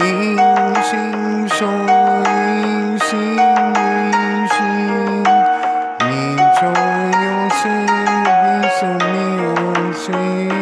因心受因心因心，你就有谁比生命有谁？